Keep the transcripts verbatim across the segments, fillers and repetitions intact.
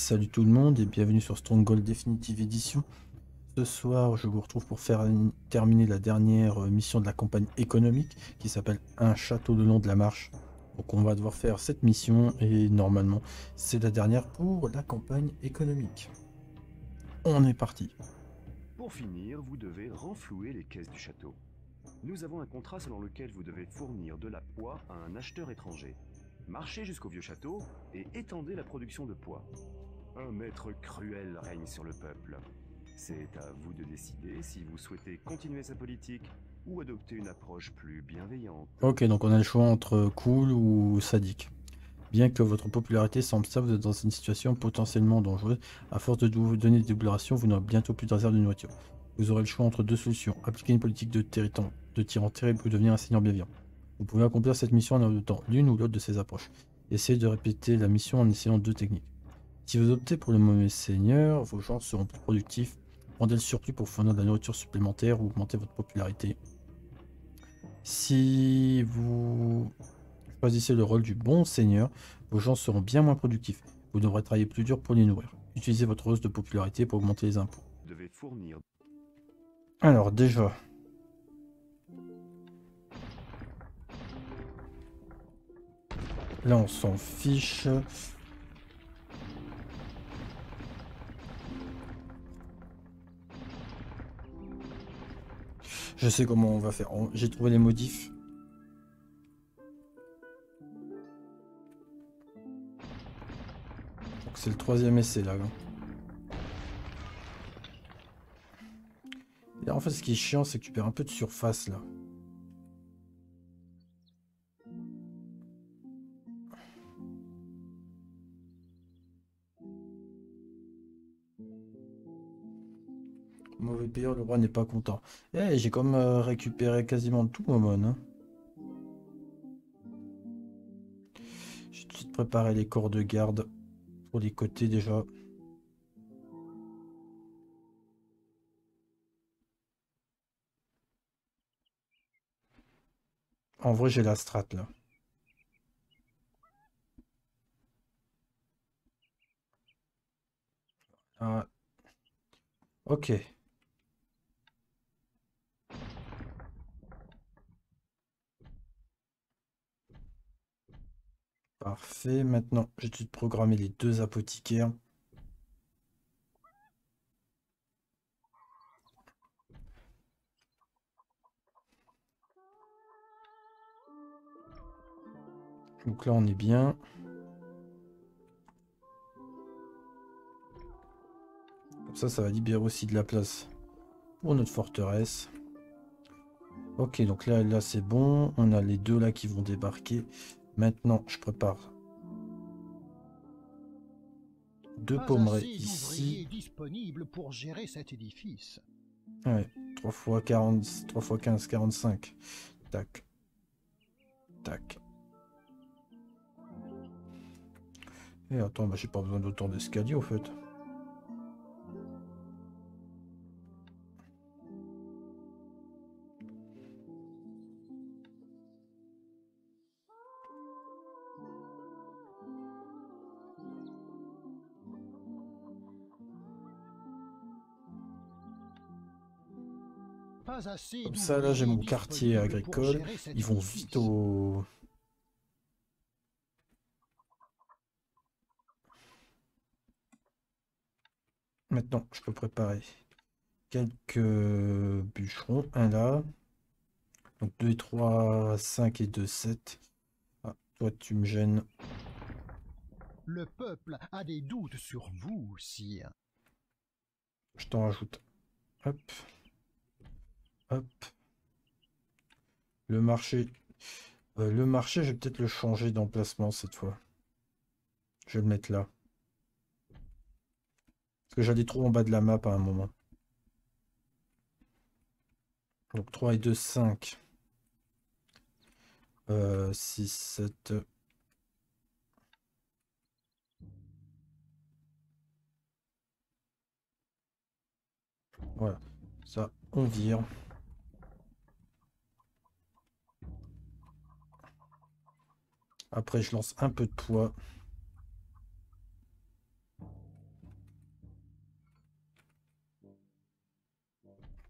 Salut tout le monde et bienvenue sur Stronghold Definitive Edition. Ce soir, je vous retrouve pour faire une- terminer la dernière euh, mission de la campagne économique qui s'appelle Un château le long de la marche. Donc on va devoir faire cette mission et normalement c'est la dernière pour la campagne économique. On est parti. Pour finir, vous devez renflouer les caisses du château. Nous avons un contrat selon lequel vous devez fournir de la poix à un acheteur étranger. Marchez jusqu'au vieux château et étendez la production de poix. Un maître cruel règne sur le peuple. C'est à vous de décider si vous souhaitez continuer sa politique ou adopter une approche plus bienveillante. Ok, donc on a le choix entre cool ou sadique. Bien que votre popularité semble stable, vous êtes dans une situation potentiellement dangereuse. À force de vous donner des déclarations, vous n'aurez bientôt plus de réserve de nourriture. Vous aurez le choix entre deux solutions. Appliquer une politique de, territan- de tyran terrible ou devenir un seigneur bienveillant. Vous pouvez accomplir cette mission en adoptant l'une ou l'autre de ces approches. Essayez de répéter la mission en essayant deux techniques. Si vous optez pour le mauvais seigneur, vos gens seront plus productifs. Rendez le surplus pour fournir de la nourriture supplémentaire ou augmenter votre popularité. Si vous choisissez le rôle du bon seigneur, vos gens seront bien moins productifs. Vous devrez travailler plus dur pour les nourrir. Utilisez votre hausse de popularité pour augmenter les impôts. Vous devez fournir... Alors déjà, là on s'en fiche. Je sais comment on va faire. On- J'ai trouvé les modifs. Donc c'est le troisième essai là. Et en fait ce qui est chiant c'est que tu perds un peu de surface là. Mauvais payeur, le roi n'est pas content. Eh, j'ai comme euh, récupéré quasiment tout Momon. Hein. J'ai tout de suite préparé les corps de garde pour les côtés déjà. En vrai, j'ai la strat là. Ah, ok, parfait. Maintenant, j'ai tout de suite programmé les deux apothicaires. Donc là, on est bien. Comme ça, ça va libérer aussi de la place pour notre forteresse. Ok, donc là, là c'est bon. On a les deux là qui vont débarquer. Maintenant, je prépare deux Pas pommerets assez ici. d'ouvriers disponibles pour gérer cet édifice. Ouais, trois fois quarante, trois fois quinze, quarante-cinq. Tac, tac. Et attends, bah, j'ai pas besoin d'autant d'escalier au fait. Pas assez Comme ça, là, j'ai d'ouvriers mon quartier disponibles pour agricole. gérer cet Ils vont vite édifice. au... Maintenant, je peux préparer quelques bûcherons. Un là. Donc deux et trois, cinq et deux, sept. Ah, toi, tu me gênes. Le peuple a des doutes sur vous, sire. Je t'en rajoute. Hop, hop. Le marché. Euh, le marché, je vais peut-être le changer d'emplacement cette fois. Je vais le mettre là. Parce que j'allais trop en bas de la map à un moment. Donc trois et deux, cinq. Euh, six, sept. Voilà. Ça, on vire. Après, je lance un peu de poids.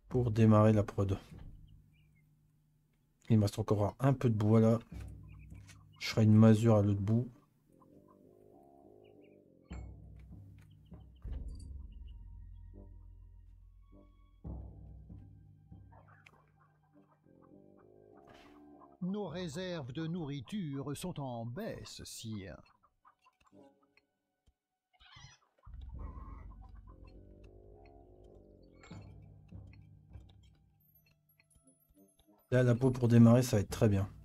pour démarrer la prod. Il me reste encore un peu de bois là. Je ferai une masure à l'autre bout. Nos réserves de nourriture sont en baisse, sire. Là, la peau pour démarrer, ça va être très bien.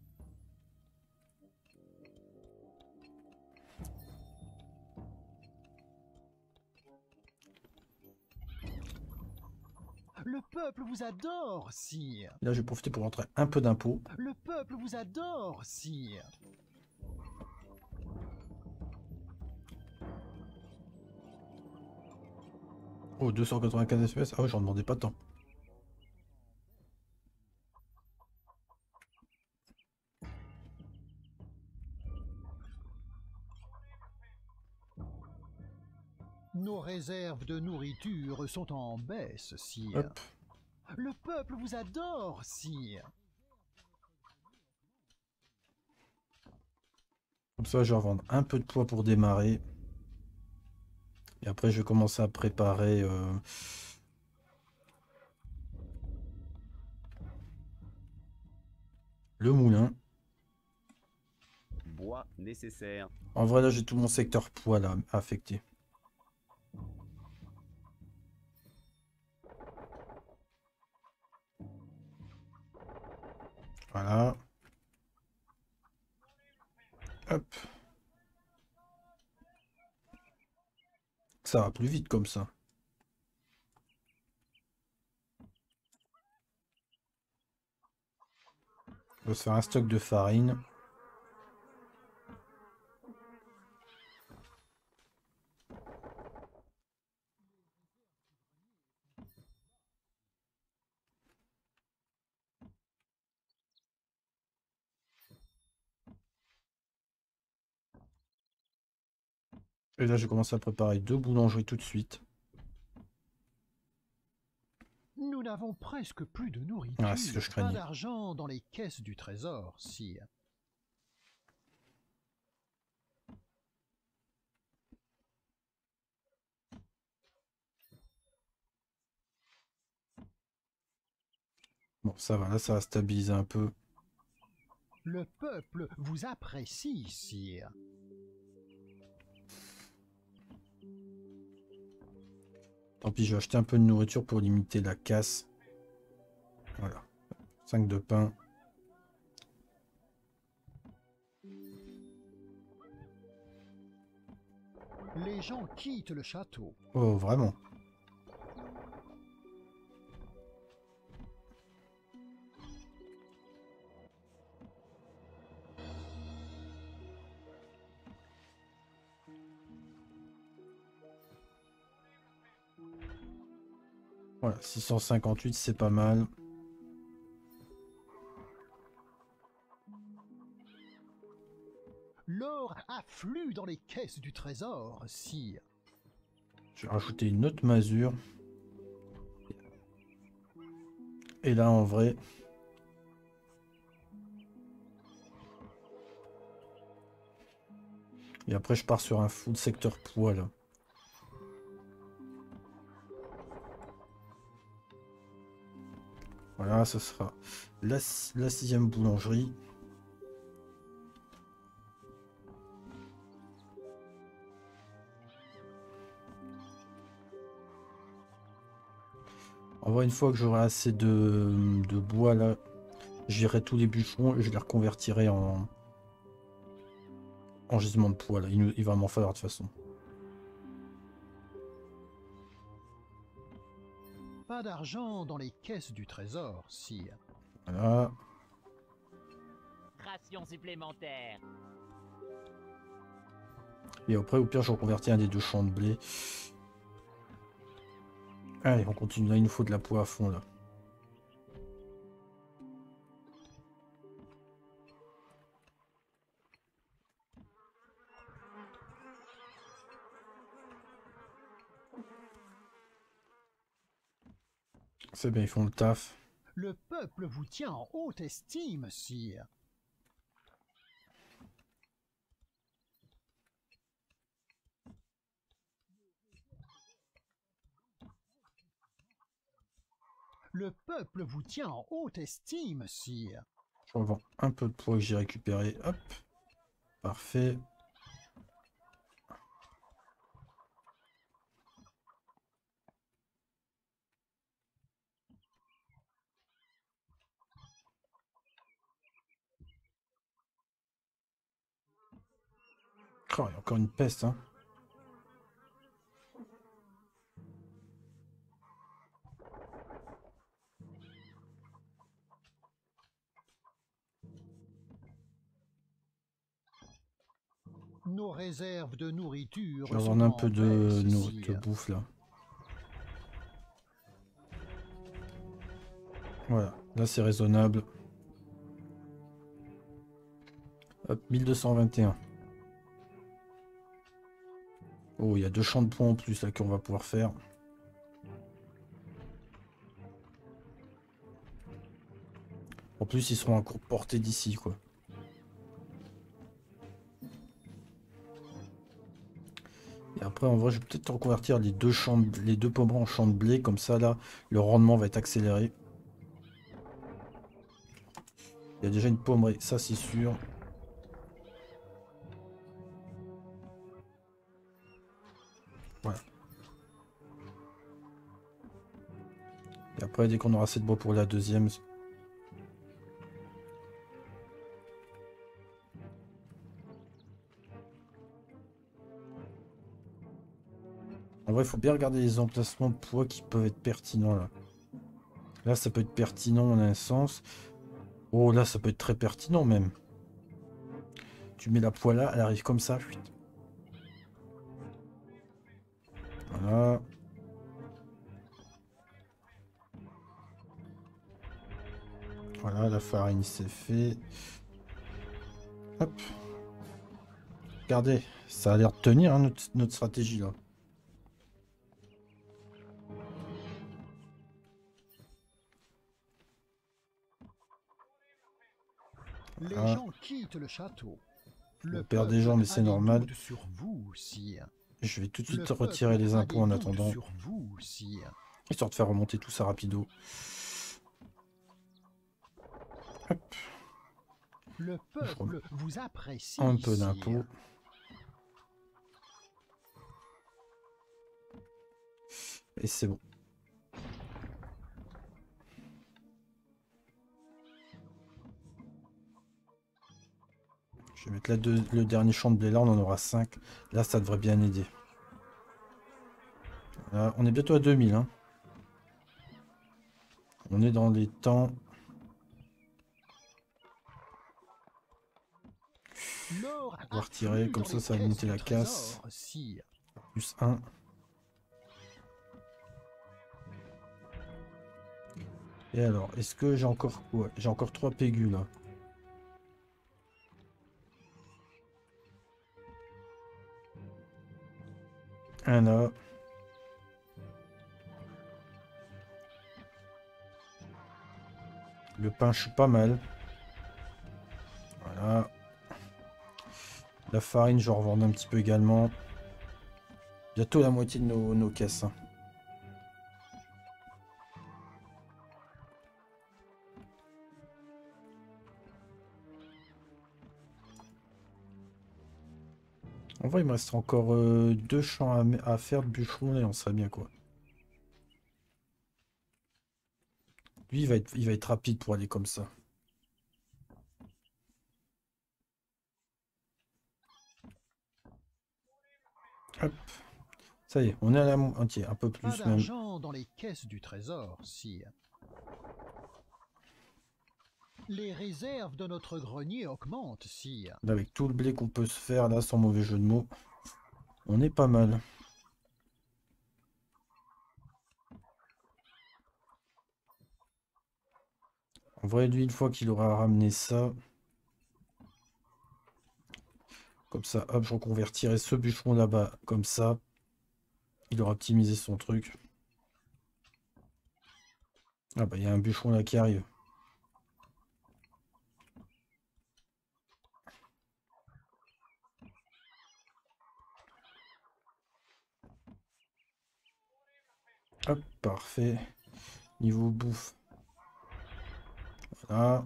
Le peuple vous adore, sire. Là, je vais profiter pour rentrer un peu d'impôts. Le peuple vous adore, sire. Oh, deux cent quatre-vingt-quinze espèces. Ah ouais, j'en demandais pas tant. Nos réserves de nourriture sont en baisse, sire. Hop. Le peuple vous adore, sire. Comme ça, je vais revendre un peu de poids pour démarrer. Et après, je vais commencer à préparer... Euh... le moulin. Bois nécessaire. En vrai, là, j'ai tout mon secteur poids là affecté. Voilà. Hop. Ça va plus vite comme ça. On va se faire un stock de farine. Et là, je vais commencer à préparer deux boulangeries tout de suite. Nous n'avons presque plus de nourriture. Ah, c'est ce que je Pas craignais. d'argent dans les caisses du trésor, sire. Bon, ça va, là, ça va stabiliser un peu. Le peuple vous apprécie, sire. Tant pis, je vais acheter un peu de nourriture pour limiter la casse. Voilà. cinq de pain. Les gens quittent le château. Oh, vraiment. Voilà, six cent cinquante-huit, c'est pas mal. L'or afflue dans les caisses du trésor, sire. Je vais rajouter une autre masure. Et là, en vrai... Et après, je pars sur un full secteur poids, là. Voilà, ce sera la, la sixième boulangerie. En vrai, une fois que j'aurai assez de, de bois, là, j'irai tous les bûcherons et je les reconvertirai en, en gisement de poids, là. Il, nous- il va m'en falloir de toute façon. Pas d'argent dans les caisses du trésor, sire. Voilà. Ration supplémentaire. Et après, au pire, je reconvertis un des deux champs de blé. Allez, on continue. Là, il nous faut de la poix à fond, là. C'est bien, ils font le taf. Le peuple vous tient en haute estime, sire. Le peuple vous tient en haute estime, sire. Je revends un peu de poids que j'ai récupéré. Hop. Parfait. Oh, il y a encore une peste, hein. Nos réserves de nourriture Je vais sont vendre un en peu de, baisse, no- de sire. bouffe là. Voilà, là c'est raisonnable. Hop, mille deux cent vingt et un. Oh, il y a deux champs de points en plus là qu'on va pouvoir faire. En plus, ils seront à courte portée d'ici, quoi. Et après, en vrai, je vais peut-être reconvertir les deux champs, de- les deux pommerons en champs de blé. Comme ça, là, le rendement va être accéléré. Il y a déjà une pommerie, ça c'est sûr. Voilà. Et après, dès qu'on aura assez de bois pour la deuxième... En vrai, il faut bien regarder les emplacements de poids qui peuvent être pertinents, là. Là, ça peut être pertinent en un sens. Oh, là, ça peut être très pertinent, même. Tu mets la poêle là, elle arrive comme ça. Chut. Voilà. Voilà, la farine, c'est fait. Hop. Regardez, ça a l'air de tenir, hein, notre, notre stratégie, là. Les Voilà. gens quittent le château. On Le perd des peuple gens, mais a c'est des normal. doutes sur vous, sire. Je vais tout de Le suite retirer peuple les a impôts des en doutes attendant. sur vous, sire. Histoire de faire remonter tout ça rapido. Hop. Le peuple vous apprécie, Un peu sire. d'impôts. Et c'est bon. Je vais mettre là deux, le dernier champ de blé là, on en aura cinq. Là, ça devrait bien aider. Voilà, on est bientôt à deux mille. Hein. On est dans les temps. L'or On va retirer, afflue comme dans ça, les ça va caisses monter du la casse. trésor, sire. Plus un. Et alors, est-ce que j'ai encore quoi? J'ai encore trois pégus là. Un là. Le pain, je suis pas mal. Voilà. La farine, je vais revendre un petit peu également. Bientôt la moitié de nos, nos caisses. Hein. En vrai, il me reste encore euh, deux champs à, à faire de bûcheron et on serait bien quoi. Lui, il va être, il va être rapide pour aller comme ça. Hop. Ça y est, on est à la moitié, un peu Pas plus même. d'argent dans les caisses du trésor, sire. Les réserves de notre grenier augmentent, sire. Là, avec tout le blé qu'on peut se faire là, sans mauvais jeu de mots, on est pas mal. En vrai, lui, une fois qu'il aura ramené ça, comme ça, hop, je reconvertirai ce bûcheron là-bas, comme ça, il aura optimisé son truc. Ah bah il y a un bûcheron là qui arrive. Hop, parfait. Niveau bouffe. Voilà.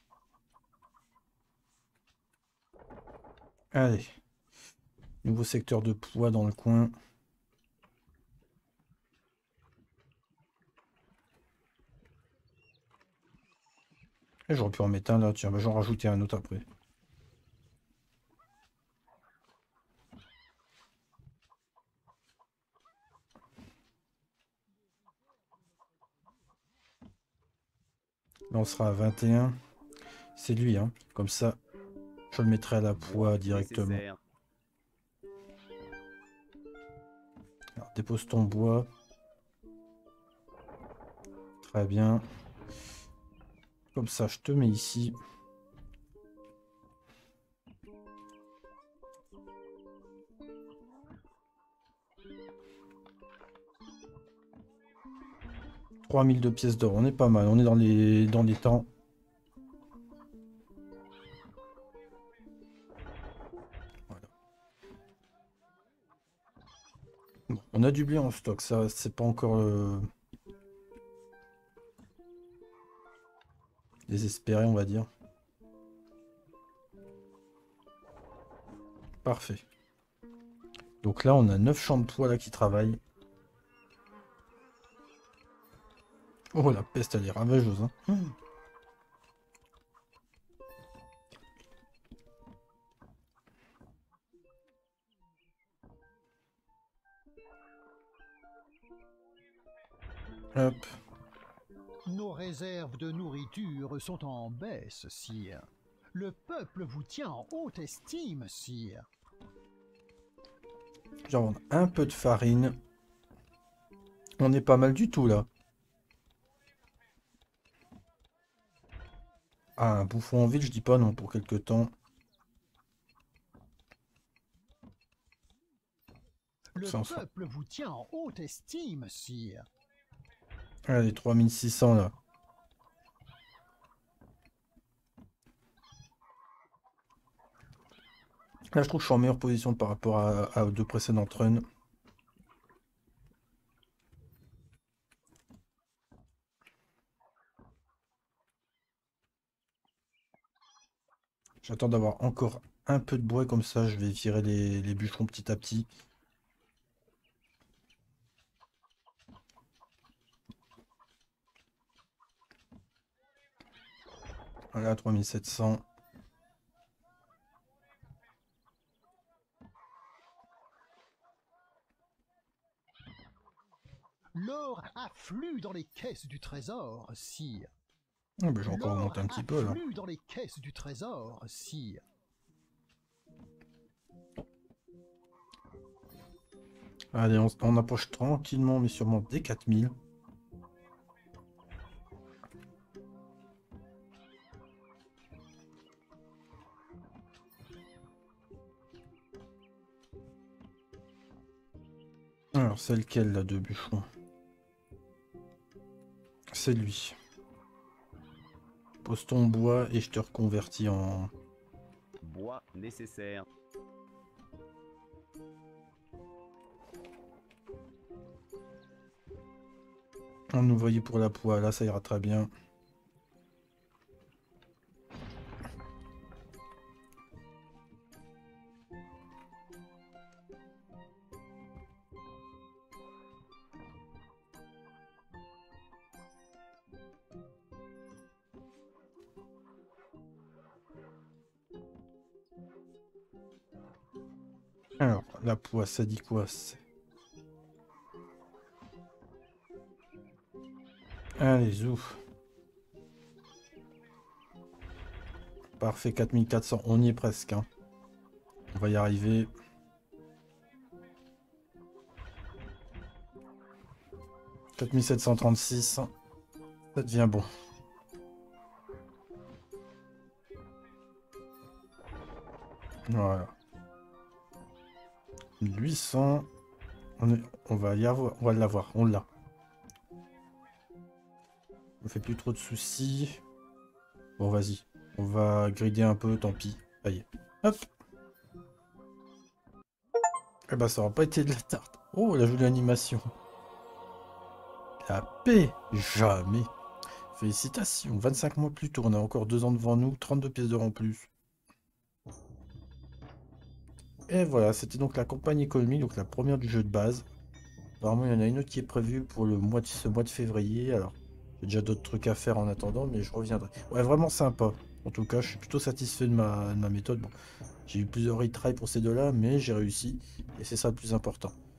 Allez. Nouveau secteur de poids dans le coin. Et j'aurais pu en mettre un là, tiens, bah, j'en rajouter un autre après. Là on sera à vingt et un. C'est lui, hein. Comme ça, je le mettrai à la poids directement. Nécessaire. Alors, dépose ton bois. Très bien. Comme ça, je te mets ici. trois mille de pièces d'or, on est pas mal, on est dans les, dans les temps. Voilà. Bon, on a du blé en stock, ça c'est pas encore euh, désespéré, on va dire. Parfait. Donc là, on a neuf champs de poids là qui travaillent. Oh, la peste, elle est ravageuse, hein. Mmh. Hop. Nos réserves de nourriture sont en baisse, sire. Le peuple vous tient en haute estime, sire. Je vais vendre un peu de farine. On est pas mal du tout là. Ah, un bouffon en ville, je dis pas non pour quelque temps. Le Ça, ça. peuple vous tient en haute estime, sire. Allez, trois mille six cents là. Là, je trouve que je suis en meilleure position par rapport à, à aux deux précédentes runs. J'attends d'avoir encore un peu de bois, comme ça je vais virer les, les bûcherons petit à petit. Voilà, trois mille sept cents. L'or afflue dans les caisses du trésor, sire. Ah, ben, je vais encore L'or augmenter un petit peu là. afflue dans les caisses du trésor, sire. Allez, on, on approche tranquillement, mais sûrement des quatre mille. Alors, c'est lequel là de bûcheron? C'est lui. Pose ton bois et je te reconvertis en... Bois nécessaire. en ouvrier pour la poêle. Là, ça ira très bien. Alors, la poisse, ça dit quoi? Allez, zouf. Parfait, quatre mille quatre cents, on y est presque. Hein. On va y arriver. quatre mille sept cent trente-six, ça devient bon. Voilà. huit cents. On, est, on va y avoir, on va l'avoir, on l'a. me fait plus trop de soucis. Bon, vas-y. On va grider un peu, tant pis. Allez. Hop. Eh ben, ça aura pas été de la tarte. Oh, la jolie animation. La paix. Jamais. Félicitations. vingt-cinq mois plus tôt. On a encore deux ans devant nous. trente-deux pièces d'or en plus. Et voilà, c'était donc la campagne économique, donc la première du jeu de base. Apparemment, il y en a une autre qui est prévue pour le mois de, ce mois de février. Alors, j'ai déjà d'autres trucs à faire en attendant, mais je reviendrai. Ouais, vraiment sympa. En tout cas, je suis plutôt satisfait de ma, de ma méthode. Bon, j'ai eu plusieurs retries pour ces deux-là, mais j'ai réussi. Et c'est ça le plus important.